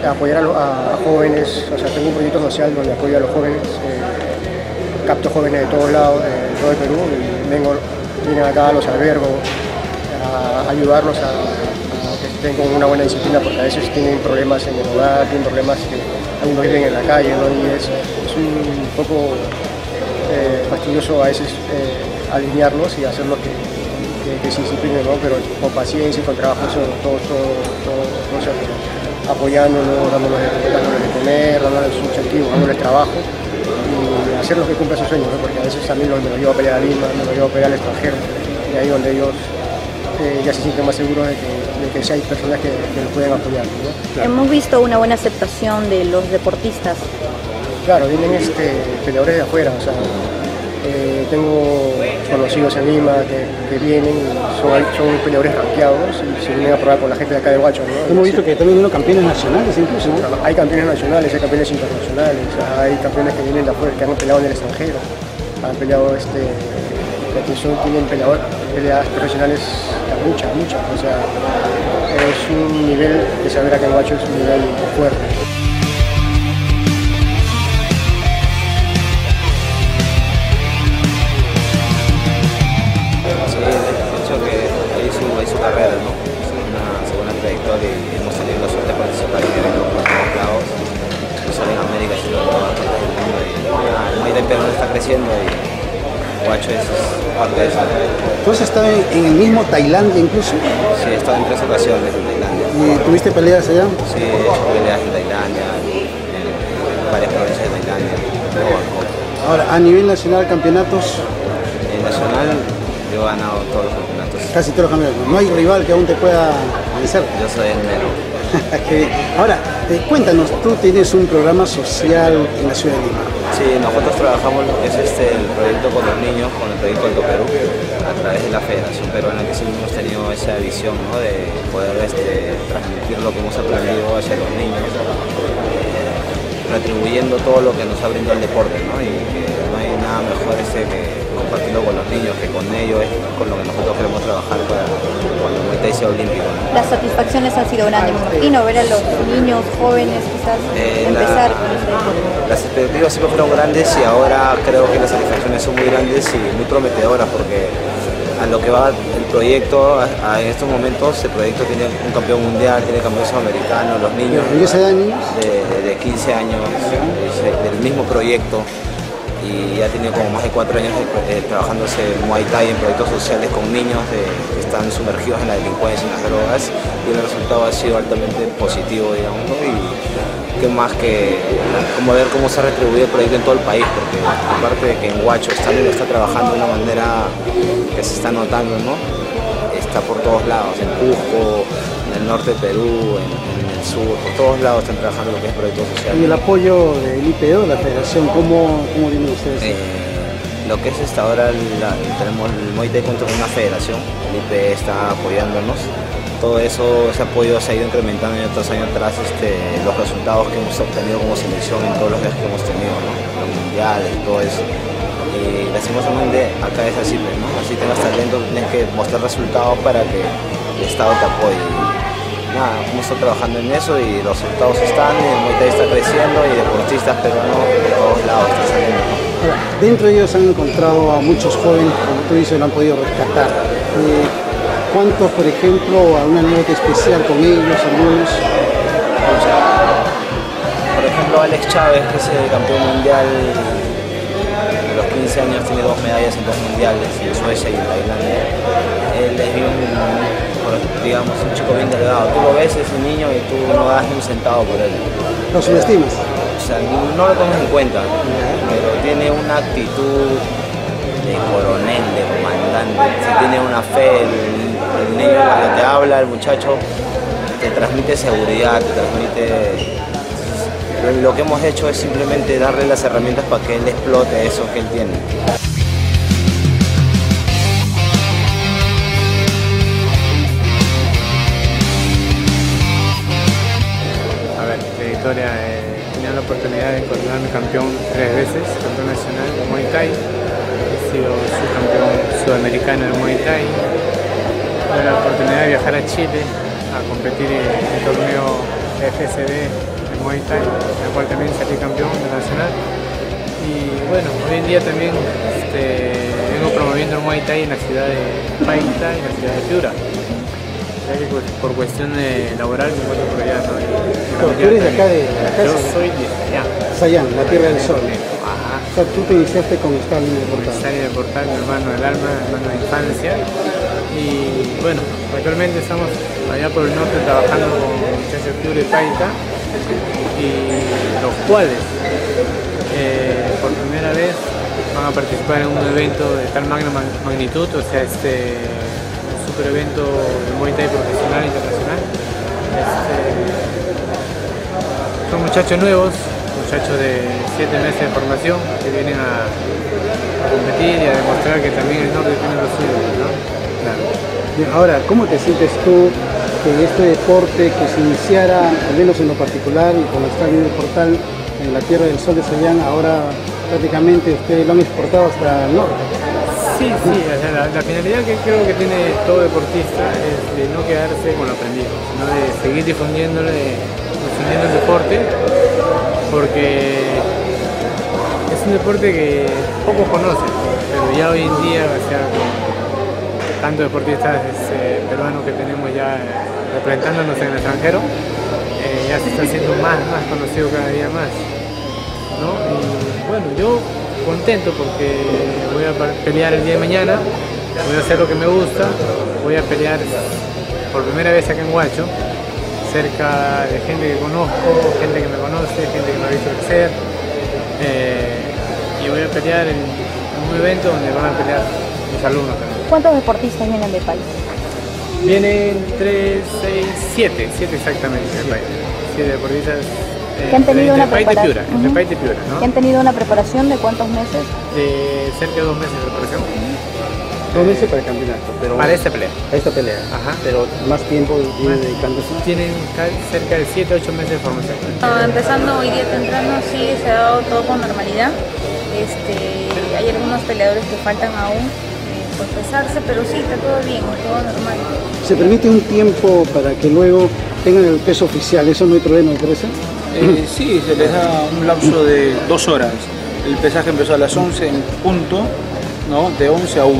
apoyar a jóvenes, o sea, tengo un proyecto social donde apoyo a los jóvenes, capto jóvenes de todos lados, de todo el Perú, y vienen acá, los albergo, a ayudarlos a que estén con una buena disciplina, porque a veces tienen problemas en el hogar, tienen problemas que algunos viven en la calle, ¿no? Y es un poco fastidioso a veces alinearlos y hacerlos que se disciplinen, ¿no? Pero con paciencia y con trabajo, todo se hace, apoyándolos, dándoles de comer, dándoles un incentivo, dándoles trabajo y hacerlos que cumplan sus sueños, ¿no? Porque a veces también me los llevo a pelear a Lima, me los llevo a pelear al extranjero, y ahí donde ellos ya se sienten más seguros de que sí hay personas que los pueden apoyar, ¿no? Claro. Hemos visto una buena aceptación de los deportistas. Claro, vienen peleadores de afuera, o sea, tengo conocidos en Lima que vienen, son peleadores rankeados y se vienen a probar con la gente de acá de Huacho, ¿no? Hemos visto que también hubo campeones nacionales incluso, ¿no? Hay campeones nacionales, hay campeones internacionales, hay campeones que vienen de afuera, que han peleado en el extranjero, han peleado tienen peleadas profesionales muchas, o sea, es un nivel de saber acá en Huacho, es un nivel fuerte. Su carrera, ¿no? Una segunda trayectoria y hemos tenido la suerte de participar en eventos por todos lados, no solo en América, sino en todas partes del mundo. El Muay Thai peruano está creciendo y Huacho es parte de eso. ¿Tú has estado en el mismo Tailandia incluso? Sí, he estado en 3 ocasiones en Tailandia. ¿Y tuviste peleas allá? Sí, he hecho peleas en Tailandia, en varias provincias de Tailandia. Ahora, a nivel nacional, campeonatos. En nacional yo he ganado todos los campeonatos. Casi todos los campeonatos. No hay rival que aún te pueda vencer. Yo soy el mero. Qué bien. Ahora, cuéntanos, tú tienes un programa social en la ciudad de Lima. Sí, nosotros trabajamos lo que es el proyecto con los niños, con el proyecto Alto Perú, a través de la Federación Peruana, que siempre hemos tenido esa visión, ¿no? De poder transmitir lo que hemos aprendido hacia los niños, retribuyendo todo lo que nos ha brindado el deporte, ¿no? Y que no hay nada mejor que compartirlo con los niños, que con ellos es con lo que nosotros queremos trabajar para cuando el Muay Thai sea olímpico, ¿no? Las satisfacciones han sido grandes, me imagino, ver a los niños jóvenes quizás empezar con este deporte. Las expectativas siempre fueron grandes y ahora creo que las satisfacciones son muy grandes y muy prometedoras, porque a lo que va el proyecto, en estos momentos el proyecto tiene un campeón mundial, tiene campeón sudamericano, los niños de 15 años del mismo proyecto, y ya tiene como más de 4 años trabajándose en Muay Thai en proyectos sociales con niños que están sumergidos en la delincuencia y en las drogas, y el resultado ha sido altamente positivo, digamos, ¿no? Y qué más que como ver cómo se ha retribuido el proyecto en todo el país, porque aparte de que en Huacho está trabajando de una manera que se está notando, ¿no? Está por todos lados, en Cusco, en el norte de Perú, en el sur, por todos lados están trabajando lo que es proyecto social. ¿Y el apoyo del IPO, la federación, cómo vienen ustedes? Lo que es ahora, tenemos el Muay Thai contra una federación, el IPE está apoyándonos. Todo eso, ese apoyo se ha ido incrementando año tras año tras los resultados que hemos obtenido como selección en todos los viajes que hemos tenido, ¿no? Los mundiales y todo eso. Y lastimosamente acá es así, ¿no? Así tengas talento, tienes que mostrar resultados para que el Estado te apoye. Nada, hemos estado trabajando en eso y los resultados están, y el Muay Thai está creciendo y deportistas peruanos de todos lados están saliendo. Ahora, dentro de ellos han encontrado a muchos jóvenes, como tú dices, lo han podido rescatar. ¿Cuántos, por ejemplo, alguna anécdota especial con ellos, algunos? Por ejemplo, Alex Chávez, que es el campeón mundial de los 15 años, tiene 2 medallas en 2 mundiales, en Suecia y en Tailandia. Él es un chico bien delgado. Tú lo ves, ese niño, y tú no das ni un centavo por él. ¿Lo subestimas? O sea, no lo tomas en cuenta, pero tiene una actitud de coronel, de comandante. Si tiene una fe, el niño cuando te habla, el muchacho, te transmite seguridad, te transmite... Lo que hemos hecho es simplemente darle las herramientas para que él explote eso que él tiene. A ver, trayectoria, he tenido la oportunidad de coronarme campeón 3 veces, campeón nacional de Muay Thai. He sido subcampeón sudamericano de Muay Thai. Tuve la oportunidad de viajar a Chile a competir en el torneo FSD Muay Thai, en la cual también salí campeón nacional. Y bueno, hoy en día también vengo promoviendo el Muay Thai en la ciudad de Paita y en la ciudad de Piura. Ya que por cuestión laboral me encuentro por allá, ¿no? Tú eres de acá de la casa. Yo soy de allá. Sayán, la Tierra del Sol. Ajá. O sea, tú te iniciaste con Stalin de Portal. Stalin de Portal, mi hermano del alma, hermano de infancia. Y bueno, actualmente estamos allá por el norte trabajando con muchachos Piura y Paita, y los cuales por primera vez van a participar en un evento de tal magnitud, o sea, un super evento de Muay Thai profesional internacional. Son muchachos nuevos, muchachos de 7 meses de formación que vienen a competir y a demostrar que también el norte tiene lo suyo, ¿no? Claro. Ahora, ¿cómo te sientes tú que este deporte que se iniciara, al menos en lo particular, y con Stalin de Portal en la Tierra del Sol de Sayán, ahora prácticamente ustedes lo han exportado hasta el norte? Sí, o sea, la finalidad que creo que tiene todo deportista es de no quedarse con lo aprendido, sino de seguir difundiendo el deporte, porque es un deporte que pocos conocen, pero ya hoy en día, o sea, con tantos deportistas peruanos que tenemos ya representándonos en el extranjero, ya se está haciendo más conocido cada día más, ¿no? Y bueno, yo contento porque voy a pelear el día de mañana, voy a hacer lo que me gusta, voy a pelear por primera vez acá en Huacho, cerca de gente que conozco, gente que me conoce, gente que me ha visto crecer, y voy a pelear en un evento donde van a pelear mis alumnos también. ¿Cuántos deportistas vienen de país? Vienen 3, 6, 7 exactamente de país. 7 deportistas. Que han tenido una preparación. Entre Paita y Piura, ¿no? Que han tenido una preparación de ¿cuántos meses? De cerca de 2 meses de preparación. 2 meses para el campeonato, pero Para esta pelea. a esta pelea. Ajá. Pero más tiempo viene dedicándose. Tienen cerca de 7, 8 meses de formación. Empezando hoy día temprano, sí se ha dado todo con normalidad. Hay algunos peleadores que faltan aún por pesarse, pero sí, está todo bien, todo normal. ¿Se permite un tiempo para que luego tengan el peso oficial? ¿Eso no hay problema, me parece? Sí, se les da un lapso de 2 horas. El pesaje empezó a las 11 en punto, ¿no? De 11 a 1.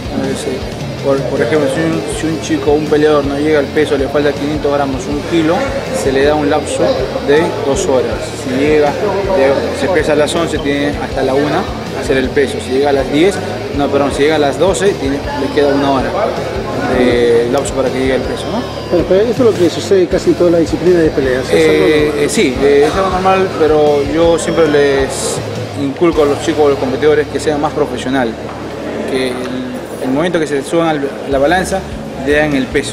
Por ejemplo, si un chico, un peleador no llega al peso, le falta 500 gramos, 1 kilo, se le da un lapso de 2 horas. Si llega, se pesa a las 11, tiene hasta la 1 hacer el peso. Si llega a las 10, si llega a las 12, le queda 1 hora de lapso para que llegue el peso, ¿no? Bueno, pero eso es lo que sucede casi en toda la disciplina de peleas. Sí, es algo normal, pero yo siempre les inculco a los chicos, a los competidores, que sean más profesionales, que el momento que se suban a la balanza le dan el peso,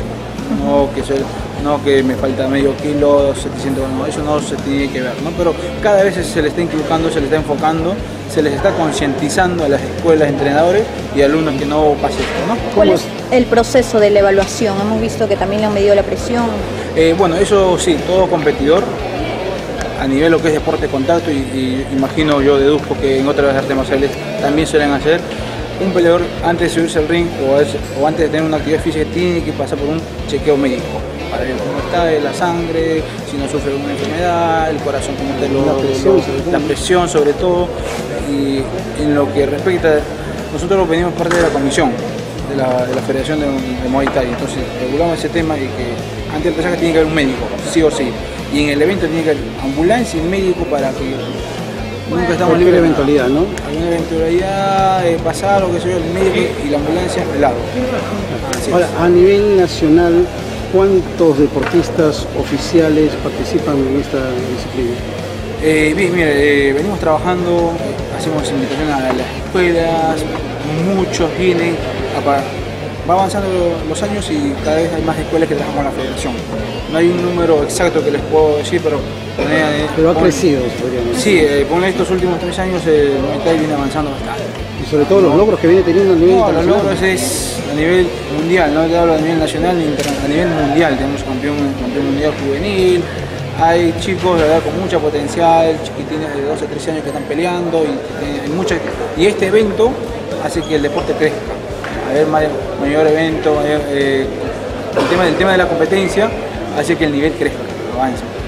no que me falta medio kilo, 700 gramos, eso no se tiene que ver, ¿no? Pero cada vez se le está inculcando, se le está enfocando, se les está concientizando a las escuelas, entrenadores y alumnos que no pase esto, ¿no? ¿Cuál es el proceso de la evaluación? Hemos visto que también le han medido la presión. Bueno, eso sí, todo competidor a nivel lo que es deporte de contacto, y imagino, yo deduzco que en otras artes marciales también suelen hacer. Un peleador, antes de subirse al ring o antes de tener una actividad física, tiene que pasar por un chequeo médico para ver cómo está la sangre, si no sufre alguna enfermedad, el corazón, cómo está, la presión sobre todo. Y en lo que respecta, nosotros venimos parte de la comisión de la Federación de Muay Thai, entonces regulamos ese tema, y que antes del pesaje tiene que haber un médico, sí o sí, y en el evento tiene que haber ambulancia y médico para que nunca estamos libres de eventualidad, ¿no? Alguna eventualidad, pasar o qué sé yo, el médico y la ambulancia al lado. Ahora, a nivel nacional, ¿cuántos deportistas oficiales participan en esta disciplina? Bien, mire, venimos trabajando, hacemos invitación a las escuelas, muchos vienen, va avanzando los años y cada vez hay más escuelas que trabajan con la federación. No hay un número exacto que les puedo decir, pero ha crecido, podríamos decir. Sí, con estos últimos 3 años el Muay Thai viene avanzando bastante. Y sobre todo los logros que viene teniendo a nivel internacional. Los logros es a nivel mundial, no te hablo a nivel nacional ni a nivel mundial. Tenemos campeón mundial juvenil, hay chicos de verdad con mucha potencial, chiquitines de 12 a 13 años que están peleando, y este evento hace que el deporte crezca. Haber mayor evento, el tema de la competencia hace que el nivel crezca, avance.